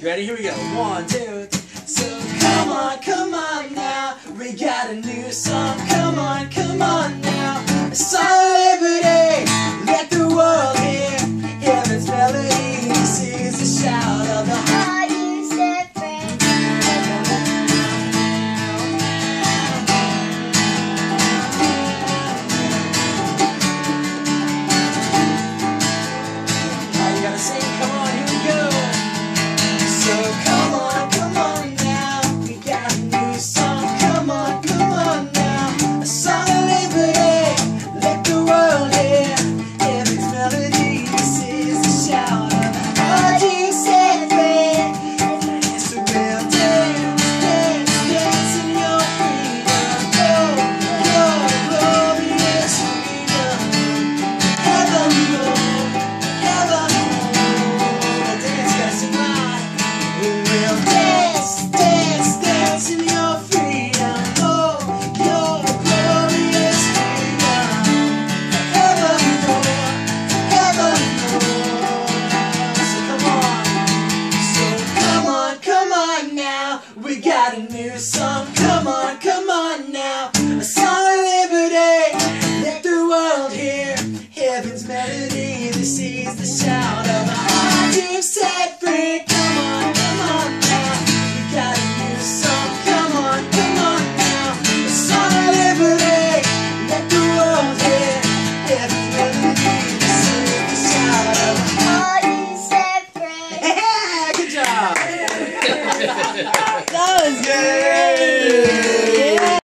You ready? Here we go. 1, 2, 3. So come on now. We got a new song. Come on now. A song of liberty. Let the world hear heaven's melody. This is the shout of the heart. You set free. Now you gotta sing. Come on, here we go. So come on now. We got a new song. Come on now. A song of liberty. Let the world hear heaven's melody. This is the shout of the heart. You set free. It's a real dance, dance, dance in your freedom. Your glorious freedom. Heaven, heaven, dance, gotta sing right. We'll dance, dance, dance in your freedom. Oh, your glorious freedom. Heaven, heaven, so come on now. We got a new song. Come on now. A song of liberty. Let the world hear heaven's melody. This is the shout of our